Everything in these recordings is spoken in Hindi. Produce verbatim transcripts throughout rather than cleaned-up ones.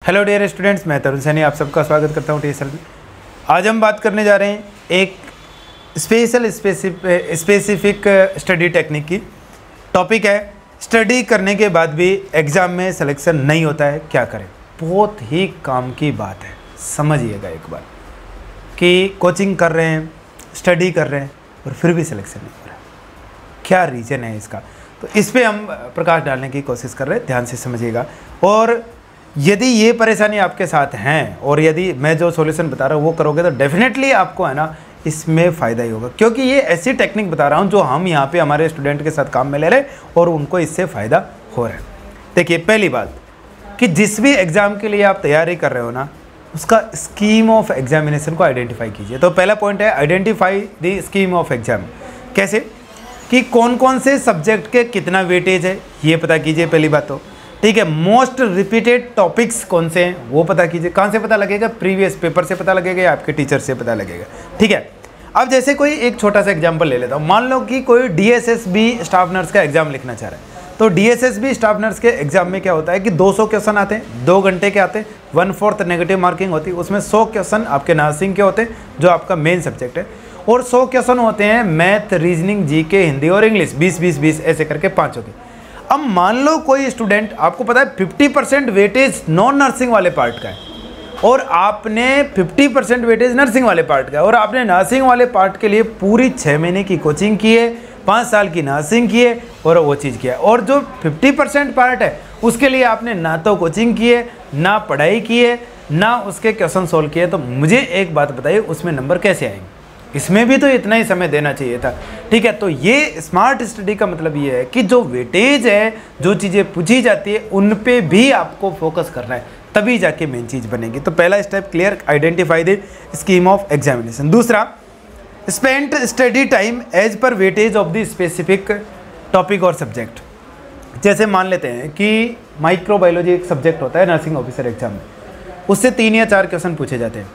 हेलो डियर स्टूडेंट्स, मैं तरुण सैनी आप सबका स्वागत करता हूँ टीएसएल में। आज हम बात करने जा रहे हैं एक स्पेशल स्पेसिफिक स्टडी टेक्निक की। टॉपिक है स्टडी करने के बाद भी एग्ज़ाम में सिलेक्शन नहीं होता है, क्या करें। बहुत ही काम की बात है, समझिएगा एक बार कि कोचिंग कर रहे हैं, स्टडी कर रहे हैं और फिर भी सिलेक्शन नहीं हो रहा, क्या रीज़न है इसका। तो इस पर हम प्रकाश डालने की कोशिश कर रहे हैं, ध्यान से समझिएगा। और यदि ये परेशानी आपके साथ हैं और यदि मैं जो सॉल्यूशन बता रहा हूँ वो करोगे तो डेफिनेटली आपको है ना इसमें फ़ायदा ही होगा, क्योंकि ये ऐसी टेक्निक बता रहा हूँ जो हम यहाँ पे हमारे स्टूडेंट के साथ काम में ले रहे हैं और उनको इससे फ़ायदा हो रहा है। देखिए, पहली बात कि जिस भी एग्ज़ाम के लिए आप तैयारी कर रहे हो ना, उसका स्कीम ऑफ एग्जामिनेशन को आइडेंटिफाई कीजिए। तो पहला पॉइंट है identify the scheme of exam. कैसे कि कौन कौन से सब्जेक्ट के कितना वेटेज है ये पता कीजिए, पहली बात तो ठीक है। मोस्ट रिपीटेड टॉपिक्स कौन से हैं वो पता कीजिए। कहाँ से पता लगेगा? प्रीवियस पेपर से पता लगेगा या आपके टीचर से पता लगेगा, ठीक है। अब जैसे कोई एक छोटा सा एग्जांपल ले लेता हूँ। मान लो कि कोई डीएसएसबी स्टाफ नर्स का एग्जाम लिखना चाह रहा है, तो डीएसएसबी स्टाफ नर्स के एग्जाम में क्या होता है कि दो सौ क्वेश्चन आते हैं, दो घंटे के आते हैं, वन फोर्थ नेगेटिव मार्किंग होती है। उसमें सौ क्वेश्चन आपके नर्सिंग के होते हैं जो आपका मेन सब्जेक्ट है, और सौ क्वेश्चन होते हैं मैथ, रीजनिंग, जीके, हिंदी और इंग्लिश, बीस बीस बीस ऐसे करके पाँच होते हैं। अब मान लो कोई स्टूडेंट, आपको पता है पचास परसेंट वेटेज नॉन नर्सिंग वाले पार्ट का है और आपने पचास परसेंट वेटेज नर्सिंग वाले पार्ट का है, और आपने नर्सिंग वाले पार्ट के लिए पूरी छः महीने की कोचिंग की है, पाँच साल की नर्सिंग की है और वो चीज़ किया है। और जो पचास परसेंट पार्ट है उसके लिए आपने ना तो कोचिंग की है, ना पढ़ाई की है, ना उसके क्वेश्चन सोल्व किए। तो मुझे एक बात बताइए, उसमें नंबर कैसे आएंगे? इसमें भी तो इतना ही समय देना चाहिए था, ठीक है। तो ये स्मार्ट स्टडी का मतलब ये है कि जो वेटेज है, जो चीज़ें पूछी जाती है उन पे भी आपको फोकस करना है, तभी जाके मेन चीज़ बनेगी। तो पहला step clear, identify the scheme of examination. दूसरा, स्पेंड स्टडी टाइम एज पर weightage of the specific topic और सब्जेक्ट। जैसे मान लेते हैं कि माइक्रोबायोलॉजी एक सब्जेक्ट होता है नर्सिंग ऑफिसर एग्जाम में, उससे तीन या चार क्वेश्चन पूछे जाते हैं,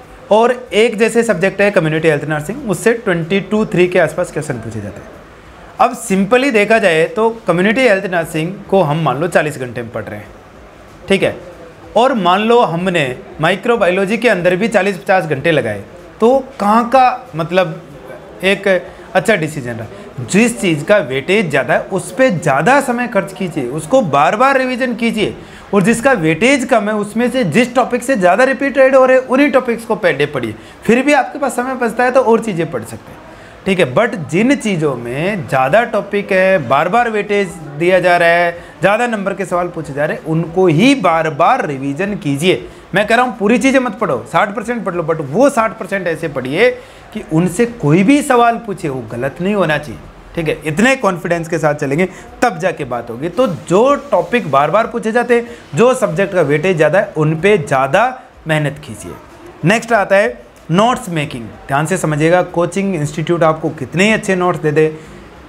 और एक जैसे सब्जेक्ट है कम्युनिटी हेल्थ नर्सिंग, उससे ट्वेंटी टू थ्री के आसपास क्वेश्चन पूछे जाते हैं। अब सिंपली देखा जाए तो कम्युनिटी हेल्थ नर्सिंग को हम मान लो चालीस घंटे में पढ़ रहे हैं, ठीक है, और मान लो हमने माइक्रोबायोलॉजी के अंदर भी चालीस पचास घंटे लगाए, तो कहाँ का मतलब एक अच्छा डिसीजन रहा। जिस चीज़ का वेटेज ज़्यादा है उस पर ज़्यादा समय खर्च कीजिए, उसको बार बार रिविजन कीजिए, और जिसका वेटेज कम है उसमें से जिस टॉपिक से ज़्यादा रिपीटेड हो रहे उन्हीं टॉपिक्स को पहले पढ़िए। फिर भी आपके पास समय बचता है तो और चीज़ें पढ़ सकते हैं, ठीक है। बट जिन चीज़ों में ज़्यादा टॉपिक है, बार बार वेटेज दिया जा रहा है, ज़्यादा नंबर के सवाल पूछे जा रहे हैं, उनको ही बार बार रिवीजन कीजिए। मैं कह रहा हूँ पूरी चीज़ें मत पढ़ो, साठ परसेंट पढ़ लो, बट वो साठ परसेंट ऐसे पढ़िए कि उनसे कोई भी सवाल पूछे वो गलत नहीं होना चाहिए, ठीक है। इतने कॉन्फिडेंस के साथ चलेंगे तब जाके बात होगी। तो जो टॉपिक बार बार पूछे जाते हैं, जो सब्जेक्ट का वेटेज ज़्यादा है, उन पे ज़्यादा मेहनत कीजिए। नेक्स्ट आता है नोट्स मेकिंग। ध्यान से समझिएगा, कोचिंग इंस्टीट्यूट आपको कितने ही अच्छे नोट्स दे दे,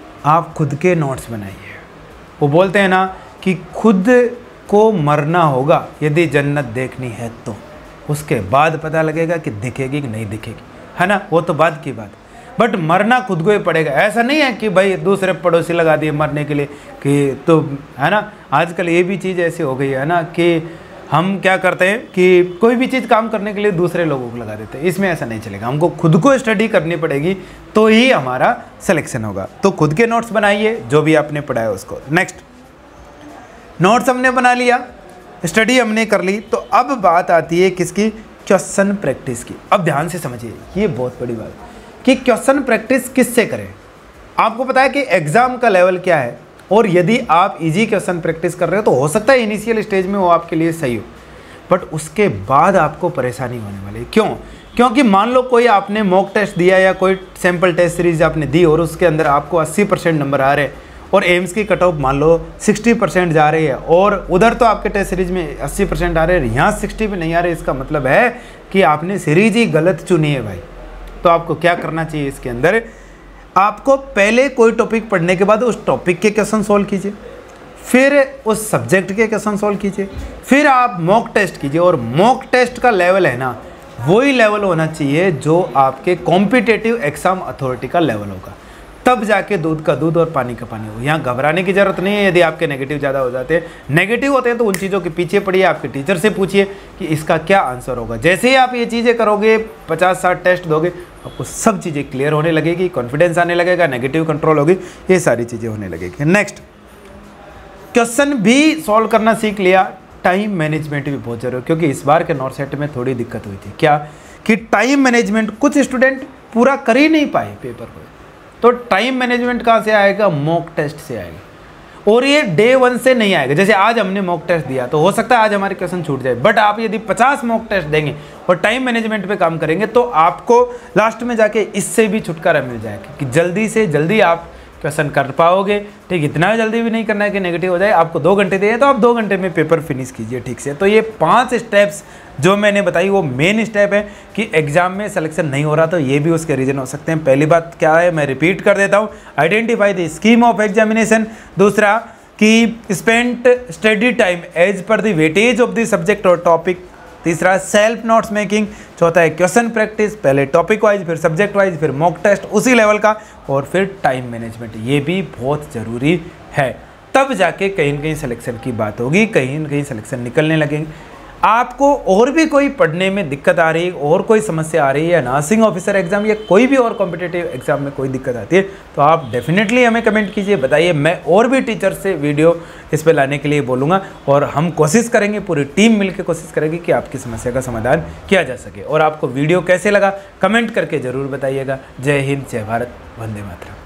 आप खुद के नोट्स बनाइए। वो बोलते हैं ना कि खुद को मरना होगा यदि जन्नत देखनी है तो, उसके बाद पता लगेगा कि दिखेगी कि नहीं दिखेगी, है ना, वो तो बाद की बात। बट मरना खुद को ही पड़ेगा। ऐसा नहीं है कि भाई दूसरे पड़ोसी लगा दिए मरने के लिए कि, तो है ना, आजकल ये भी चीज़ ऐसी हो गई है ना कि हम क्या करते हैं कि कोई भी चीज़ काम करने के लिए दूसरे लोगों को लगा देते हैं। इसमें ऐसा नहीं चलेगा, हमको खुद को स्टडी करनी पड़ेगी तो ही हमारा सिलेक्शन होगा। तो खुद के नोट्स बनाइए जो भी आपने पढ़ाया उसको। नेक्स्ट, नोट्स हमने बना लिया, स्टडी हमने कर ली, तो अब बात आती है किसकी? क्वेश्चन प्रैक्टिस की। अब ध्यान से समझिए, ये बहुत बड़ी बात कि क्वेश्चन प्रैक्टिस किससे करें। आपको पता है कि एग्जाम का लेवल क्या है, और यदि आप इजी क्वेश्चन प्रैक्टिस कर रहे हो तो हो सकता है इनिशियल स्टेज में वो आपके लिए सही हो, बट उसके बाद आपको परेशानी होने वाली है। क्यों? क्योंकि मान लो कोई आपने मॉक टेस्ट दिया या कोई सैम्पल टेस्ट सीरीज आपने दी और उसके अंदर आपको अस्सी परसेंट नंबर आ रहे हैं, और एम्स की कट ऑफ मान लो साठ परसेंट जा रही है, और उधर तो आपके टेस्ट सीरीज में अस्सी परसेंट आ रहे हैं, यहाँ साठ पे नहीं आ रहे, इसका मतलब है कि आपने सीरीज ही गलत चुनी है भाई। तो आपको क्या करना चाहिए इसके अंदर? आपको पहले कोई टॉपिक पढ़ने के बाद उस टॉपिक के क्वेश्चन सॉल्व कीजिए, फिर उस सब्जेक्ट के क्वेश्चन सॉल्व कीजिए, फिर आप मॉक टेस्ट कीजिए। और मॉक टेस्ट का लेवल है ना, वही लेवल होना चाहिए जो आपके कॉम्पिटिटिव एग्जाम अथॉरिटी का लेवल होगा, तब जाके दूध का दूध और पानी का पानी हो। यहाँ घबराने की जरूरत नहीं है यदि आपके नेगेटिव ज़्यादा हो जाते हैं। नेगेटिव होते हैं तो उन चीज़ों के पीछे पड़िए, आपके टीचर से पूछिए कि इसका क्या आंसर होगा। जैसे ही आप ये चीज़ें करोगे, पचास साठ टेस्ट दोगे, आपको सब चीज़ें क्लियर होने लगेगी, कॉन्फिडेंस आने लगेगा, नेगेटिव कंट्रोल होगी, ये सारी चीज़ें होने लगेगी। नेक्स्ट क्वेश्चन भी सॉल्व करना सीख लिया, टाइम मैनेजमेंट भी बहुत जरूरी है, क्योंकि इस बार के नॉर्थ सेट में थोड़ी दिक्कत हुई थी। क्या कि टाइम मैनेजमेंट कुछ स्टूडेंट पूरा कर ही नहीं पाए पेपर को। तो टाइम मैनेजमेंट कहाँ से आएगा? मॉक टेस्ट से आएगा, और ये डे वन से नहीं आएगा। जैसे आज हमने मॉक टेस्ट दिया तो हो सकता है आज हमारे क्वेश्चन छूट जाए, बट आप यदि पचास मॉक टेस्ट देंगे और टाइम मैनेजमेंट पे काम करेंगे तो आपको लास्ट में जाके इससे भी छुटकारा मिल जाएगा कि जल्दी से जल्दी आप क्वेश्चन कर पाओगे। ठीक, इतना जल्दी भी नहीं करना है कि नेगेटिव हो जाए। आपको दो घंटे दिए तो आप दो घंटे में पेपर फिनिश कीजिए ठीक से। तो ये पांच स्टेप्स जो मैंने बताई वो मेन स्टेप है कि एग्जाम में सिलेक्शन नहीं हो रहा तो ये भी उसके रीजन हो सकते हैं। पहली बात क्या है, मैं रिपीट कर देता हूँ, identify the scheme of examination. दूसरा कि स्पेंट स्टडी टाइम एज पर the weightage of the subject और टॉपिक। तीसरा सेल्फ नोट्स मेकिंग। चौथा है क्वेश्चन प्रैक्टिस, पहले टॉपिक वाइज, फिर सब्जेक्ट वाइज, फिर मॉक टेस्ट उसी लेवल का, और फिर टाइम मैनेजमेंट। ये भी बहुत ज़रूरी है, तब जाके कहीं न कहीं सिलेक्शन की बात होगी, कहीं न कहीं सिलेक्शन निकलने लगेंगे। आपको और भी कोई पढ़ने में दिक्कत आ रही है, और कोई समस्या आ रही है, या नर्सिंग ऑफिसर एग्जाम या कोई भी और कॉम्पिटिटिव एग्जाम में कोई दिक्कत आती है, तो आप डेफिनेटली हमें कमेंट कीजिए, बताइए। मैं और भी टीचर से वीडियो इस पर लाने के लिए बोलूँगा, और हम कोशिश करेंगे, पूरी टीम मिलकर कोशिश करेगी कि आपकी समस्या का समाधान किया जा सके। और आपको वीडियो कैसे लगा कमेंट करके ज़रूर बताइएगा। जय हिंद, जय भारत, वंदे मातरम।